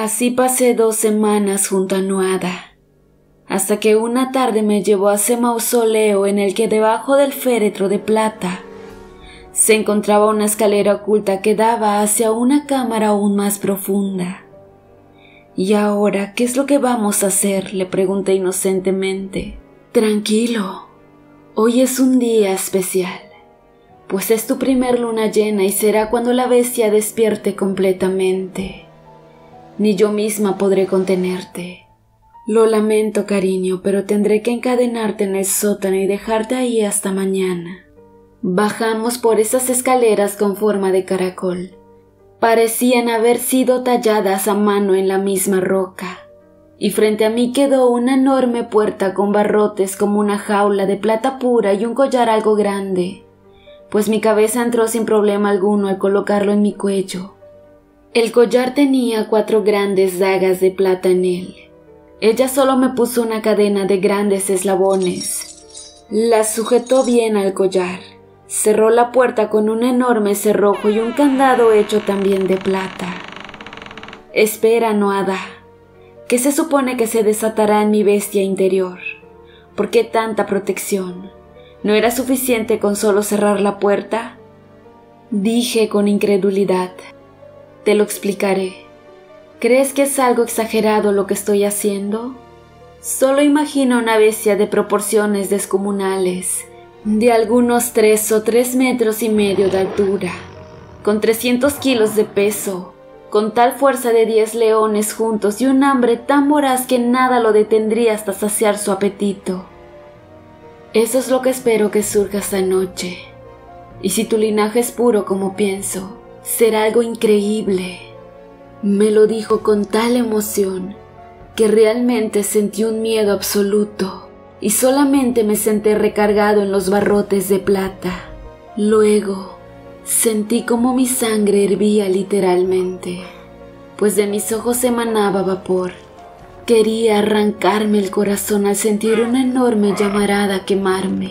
Así pasé 2 semanas junto a Nuada, hasta que una tarde me llevó a ese mausoleo en el que debajo del féretro de plata se encontraba una escalera oculta que daba hacia una cámara aún más profunda. «¿Y ahora qué es lo que vamos a hacer?», le pregunté inocentemente. «Tranquilo, hoy es un día especial, pues es tu primer luna llena y será cuando la bestia despierte completamente. Ni yo misma podré contenerte. Lo lamento, cariño, pero tendré que encadenarte en el sótano y dejarte ahí hasta mañana». Bajamos por esas escaleras con forma de caracol. Parecían haber sido talladas a mano en la misma roca, y frente a mí quedó una enorme puerta con barrotes como una jaula de plata pura y un collar algo grande, pues mi cabeza entró sin problema alguno al colocarlo en mi cuello. El collar tenía 4 grandes dagas de plata en él. Ella solo me puso una cadena de grandes eslabones. Las sujetó bien al collar. Cerró la puerta con un enorme cerrojo y un candado hecho también de plata. «Espera, Nuada. ¿Qué se supone que se desatará en mi bestia interior? ¿Por qué tanta protección? ¿No era suficiente con solo cerrar la puerta?», dije con incredulidad. «Te lo explicaré. ¿Crees que es algo exagerado lo que estoy haciendo? Solo imagina una bestia de proporciones descomunales, de algunos 3 o 3,5 metros de altura, con 300 kilos de peso, con tal fuerza de 10 leones juntos y un hambre tan voraz que nada lo detendría hasta saciar su apetito. Eso es lo que espero que surja esta noche, y si tu linaje es puro como pienso, será algo increíble». Me lo dijo con tal emoción que realmente sentí un miedo absoluto y solamente me senté recargado en los barrotes de plata. Luego sentí como mi sangre hervía literalmente, pues de mis ojos emanaba vapor. Quería arrancarme el corazón al sentir una enorme llamarada quemarme.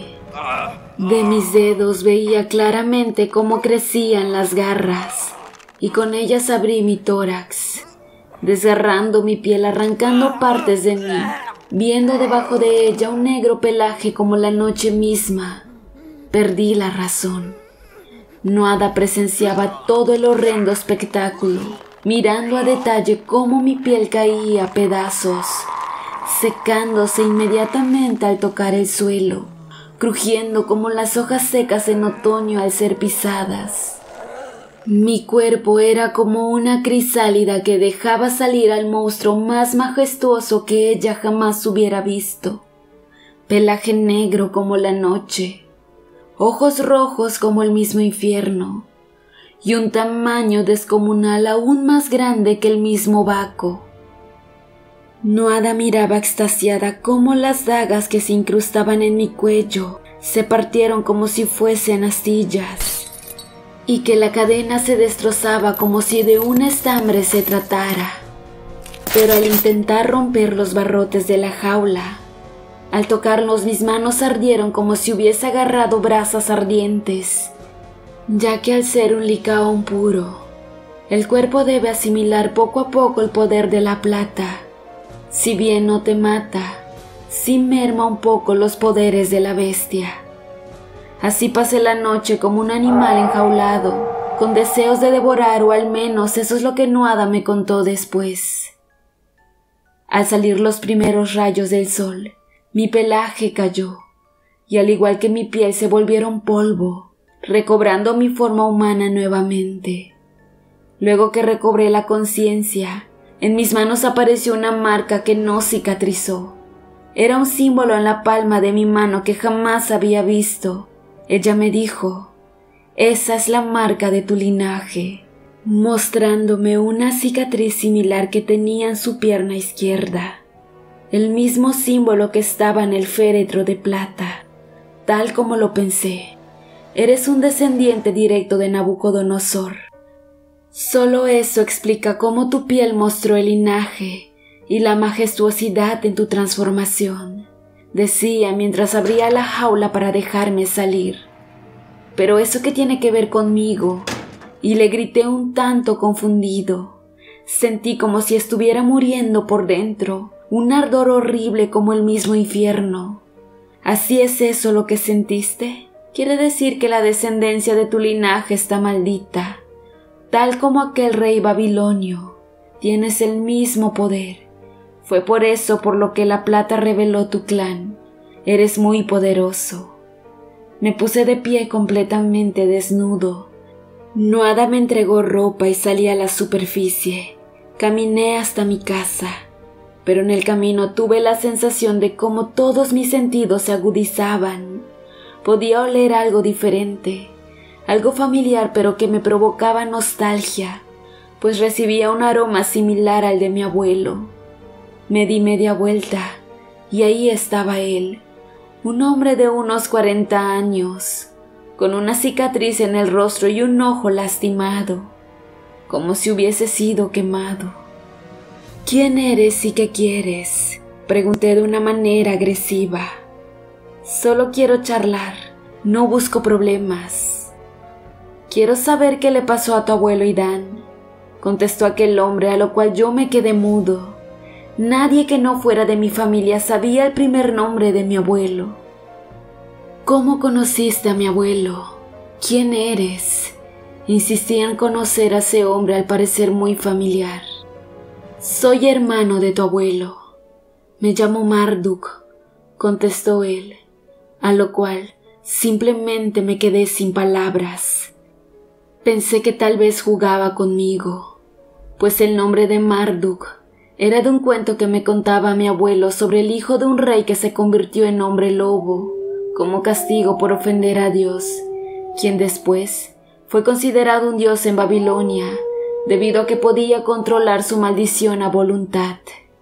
De mis dedos veía claramente cómo crecían las garras, y con ellas abrí mi tórax, desgarrando mi piel, arrancando partes de mí, viendo debajo de ella un negro pelaje como la noche misma. Perdí la razón. Nuada presenciaba todo el horrendo espectáculo, mirando a detalle cómo mi piel caía a pedazos, secándose inmediatamente al tocar el suelo, crujiendo como las hojas secas en otoño al ser pisadas. Mi cuerpo era como una crisálida que dejaba salir al monstruo más majestuoso que ella jamás hubiera visto. Pelaje negro como la noche, ojos rojos como el mismo infierno, y un tamaño descomunal aún más grande que el mismo Baco. Nuada miraba extasiada cómo las dagas que se incrustaban en mi cuello se partieron como si fuesen astillas, y que la cadena se destrozaba como si de un estambre se tratara. Pero al intentar romper los barrotes de la jaula, al tocarlos mis manos ardieron como si hubiese agarrado brasas ardientes, ya que al ser un licaón puro, el cuerpo debe asimilar poco a poco el poder de la plata. Si bien no te mata, sí merma un poco los poderes de la bestia. Así pasé la noche como un animal enjaulado, con deseos de devorar, o al menos eso es lo que Nuada me contó después. Al salir los primeros rayos del sol, mi pelaje cayó, y al igual que mi piel se volvieron polvo, recobrando mi forma humana nuevamente. Luego que recobré la conciencia, en mis manos apareció una marca que no cicatrizó. Era un símbolo en la palma de mi mano que jamás había visto. Ella me dijo: «Esa es la marca de tu linaje», mostrándome una cicatriz similar que tenía en su pierna izquierda, el mismo símbolo que estaba en el féretro de plata. Tal como lo pensé, eres un descendiente directo de Nabucodonosor. Solo eso explica cómo tu piel mostró el linaje y la majestuosidad en tu transformación, decía mientras abría la jaula para dejarme salir. «¿Pero eso qué tiene que ver conmigo?», y le grité un tanto confundido. sentí como si estuviera muriendo por dentro, un ardor horrible como el mismo infierno. ¿Así es eso lo que sentiste? Quiere decir que la descendencia de tu linaje está maldita, tal como aquel rey babilonio. Tienes el mismo poder. Fue por eso por lo que la plata reveló tu clan. Eres muy poderoso. Me puse de pie completamente desnudo. Nuada me entregó ropa y salí a la superficie. Caminé hasta mi casa, pero en el camino tuve la sensación de cómo todos mis sentidos se agudizaban. Podía oler algo diferente, algo familiar, pero que me provocaba nostalgia, pues recibía un aroma similar al de mi abuelo. Me di media vuelta y ahí estaba él, un hombre de unos 40 años, con una cicatriz en el rostro y un ojo lastimado, como si hubiese sido quemado. ¿Quién eres y qué quieres?, pregunté de una manera agresiva. Solo quiero charlar, no busco problemas. Quiero saber qué le pasó a tu abuelo Idán, contestó aquel hombre, a lo cual yo me quedé mudo. Nadie que no fuera de mi familia sabía el primer nombre de mi abuelo. ¿Cómo conociste a mi abuelo? ¿Quién eres? Insistí en conocer a ese hombre, al parecer muy familiar. Soy hermano de tu abuelo. Me llamo Marduk, contestó él, a lo cual simplemente me quedé sin palabras. Pensé que tal vez jugaba conmigo, pues el nombre de Marduk era de un cuento que me contaba mi abuelo sobre el hijo de un rey que se convirtió en hombre lobo, como castigo por ofender a Dios, quien después fue considerado un dios en Babilonia, debido a que podía controlar su maldición a voluntad.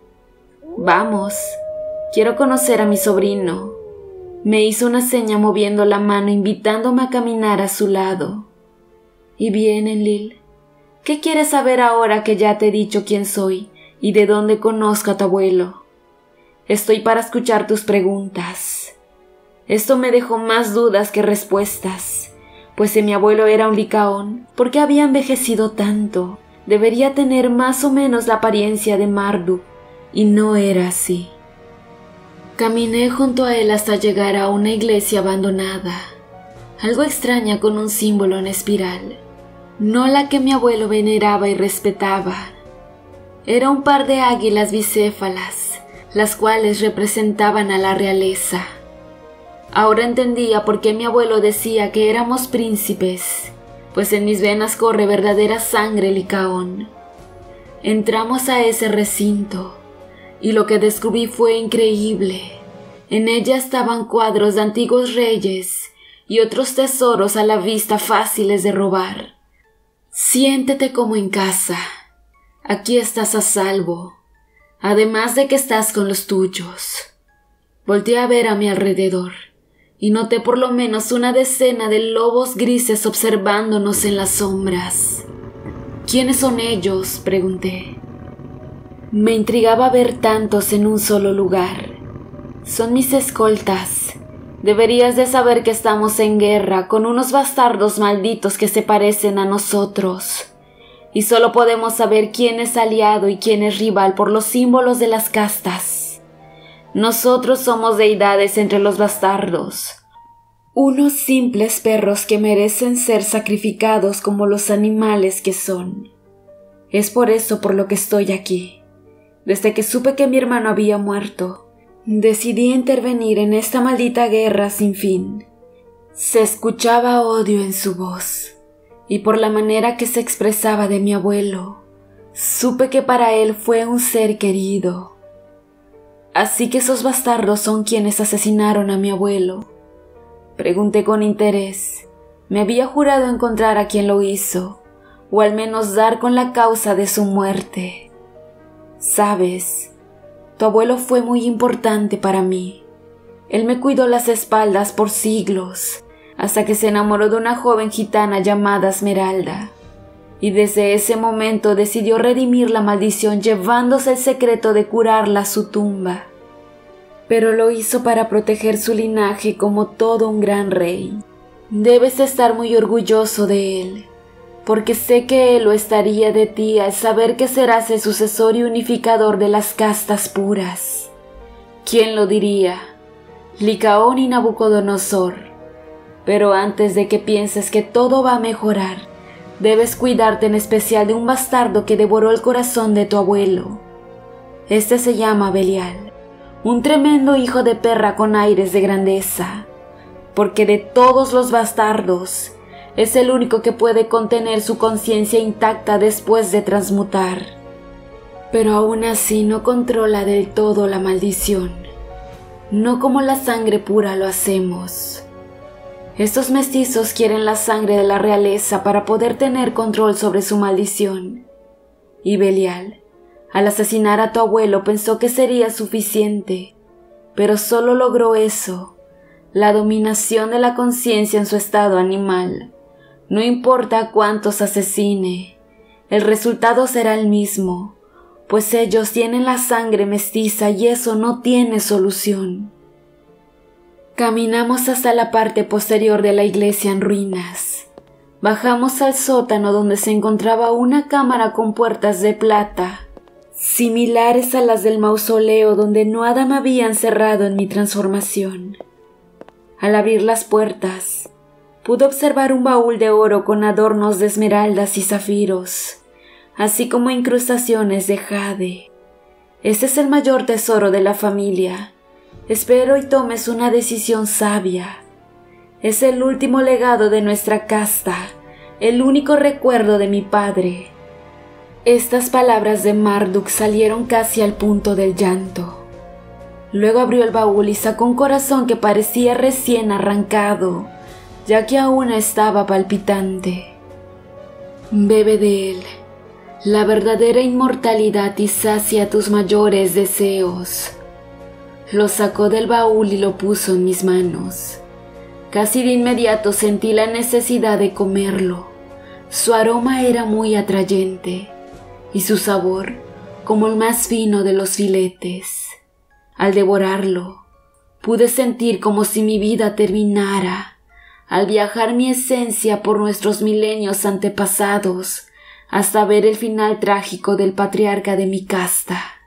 Vamos, quiero conocer a mi sobrino. Me hizo una seña moviendo la mano, invitándome a caminar a su lado. Y bien, Enlil, ¿qué quieres saber ahora que ya te he dicho quién soy y de dónde conozco a tu abuelo? Estoy para escuchar tus preguntas. Esto me dejó más dudas que respuestas, pues si mi abuelo era un licaón, ¿por qué había envejecido tanto? Debería tener más o menos la apariencia de Marduk, y no era así. Caminé junto a él hasta llegar a una iglesia abandonada, algo extraña con un símbolo en espiral, no la que mi abuelo veneraba y respetaba. Era un par de águilas bicéfalas, las cuales representaban a la realeza. Ahora entendía por qué mi abuelo decía que éramos príncipes, pues en mis venas corre verdadera sangre licaón. Entramos a ese recinto, y lo que descubrí fue increíble. En ella estaban cuadros de antiguos reyes y otros tesoros a la vista fáciles de robar. Siéntete como en casa. Aquí estás a salvo, además de que estás con los tuyos. Volteé a ver a mi alrededor y noté por lo menos una decena de lobos grises observándonos en las sombras. ¿Quiénes son ellos?, pregunté. Me intrigaba ver tantos en un solo lugar. Son mis escoltas. Deberías de saber que estamos en guerra con unos bastardos malditos que se parecen a nosotros. Y solo podemos saber quién es aliado y quién es rival por los símbolos de las castas. Nosotros somos deidades entre los bastardos, unos simples perros que merecen ser sacrificados como los animales que son. Es por eso por lo que estoy aquí. Desde que supe que mi hermano había muerto, decidí intervenir en esta maldita guerra sin fin. Se escuchaba odio en su voz, y por la manera que se expresaba de mi abuelo, supe que para él fue un ser querido. ¿Así que esos bastardos son quienes asesinaron a mi abuelo?, pregunté con interés. Me había jurado encontrar a quien lo hizo, o al menos dar con la causa de su muerte. Sabes, tu abuelo fue muy importante para mí. Él me cuidó las espaldas por siglos, hasta que se enamoró de una joven gitana llamada Esmeralda, y desde ese momento decidió redimir la maldición llevándose el secreto de curarla a su tumba. Pero lo hizo para proteger su linaje como todo un gran rey. Debes estar muy orgulloso de él. porque sé que él lo estaría de ti al saber que serás el sucesor y unificador de las castas puras. ¿Quién lo diría? Licaón y Nabucodonosor. Pero antes de que pienses que todo va a mejorar, debes cuidarte en especial de un bastardo que devoró el corazón de tu abuelo. Este se llama Belial, un tremendo hijo de perra con aires de grandeza, porque de todos los bastardos, es el único que puede contener su conciencia intacta después de transmutar. Pero aún así no controla del todo la maldición, no como la sangre pura lo hacemos. Estos mestizos quieren la sangre de la realeza para poder tener control sobre su maldición. Y Belial, al asesinar a tu abuelo, pensó que sería suficiente, pero solo logró eso, la dominación de la conciencia en su estado animal. No importa cuántos asesine, el resultado será el mismo, pues ellos tienen la sangre mestiza y eso no tiene solución. Caminamos hasta la parte posterior de la iglesia en ruinas. Bajamos al sótano donde se encontraba una cámara con puertas de plata, similares a las del mausoleo donde Nuada me había encerrado en mi transformación. Al abrir las puertas, pude observar un baúl de oro con adornos de esmeraldas y zafiros, así como incrustaciones de jade. Este es el mayor tesoro de la familia. Espero y tomes una decisión sabia. Es el último legado de nuestra casta, el único recuerdo de mi padre. Estas palabras de Marduk salieron casi al punto del llanto. Luego abrió el baúl y sacó un corazón que parecía recién arrancado, ya que aún estaba palpitante. Bebe de él, la verdadera inmortalidad, y sacia tus mayores deseos. Lo sacó del baúl y lo puso en mis manos. Casi de inmediato sentí la necesidad de comerlo. Su aroma era muy atrayente y su sabor como el más fino de los filetes. Al devorarlo, pude sentir como si mi vida terminara, al viajar mi esencia por nuestros milenios antepasados hasta ver el final trágico del patriarca de mi casta.